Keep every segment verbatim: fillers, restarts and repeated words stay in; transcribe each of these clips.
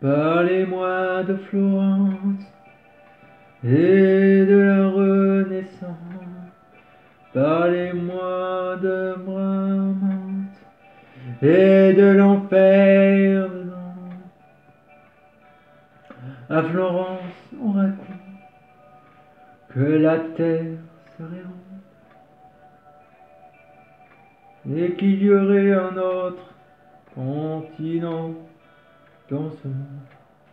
Parlez-moi de Florence et de la Renaissance. Parlez-moi de Brahms et de l'enfer dedans. À Florence, on raconte que la terre serait ronde et qu'il y aurait un autre continent dans ce monde.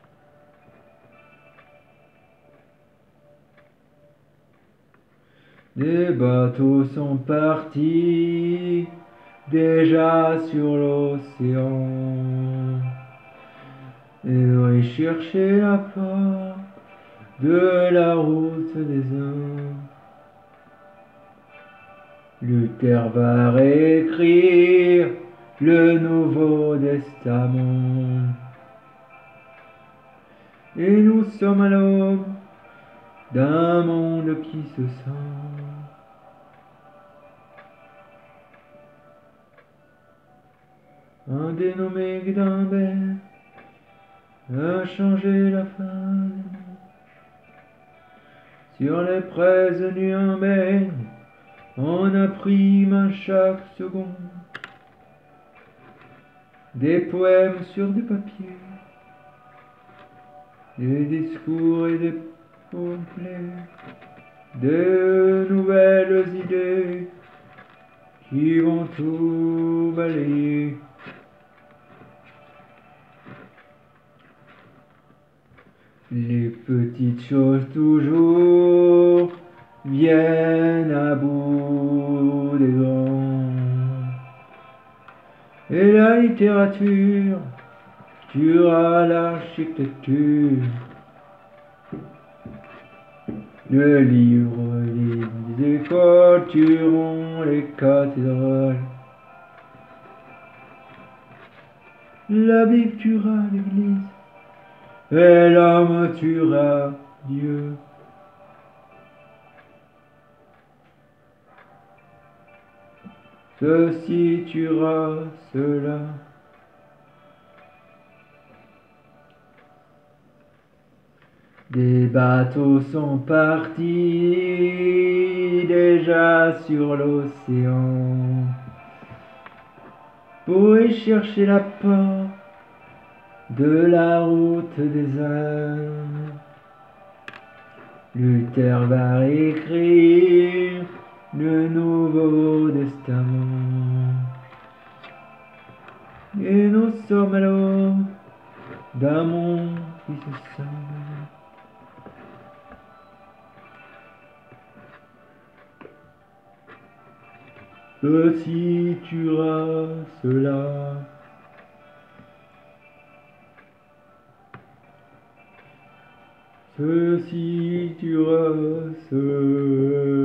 Des bateaux sont partis déjà sur l'océan et oui chercher la porte de la route des Indes. Luther va réécrire le Nouveau Testament et nous sommes à l'aube d'un monde qui se sent. Un dénommé Gutenberg a changé la fin du monde. Sur les presses de Nuremberg, on imprime à chaque seconde des poèmes sur du papier, des discours et des pamphlets, de nouvelles idées qui vont tout balayer. Les petites choses toujours viennent à bout des grands. Et la littérature tuera l'architecture. Le livre libre des écoles tueront les cathédrales. La Bible tuera l'Église. Et l'homme tuera Dieu. Ceci tuera cela. Des bateaux sont partis déjà sur l'océan pour y chercher la porte de la route des Indes. Luther va écrire le Nouveau Testament et nous sommes à l'aube d'un monde qui se sent. Ceci tuera cela. Ceci tuera cela.